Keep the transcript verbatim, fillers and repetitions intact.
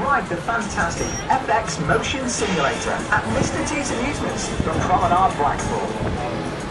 ride the fantastic F X Motion Simulator at Mister T's Amusements from Promenade Blackpool.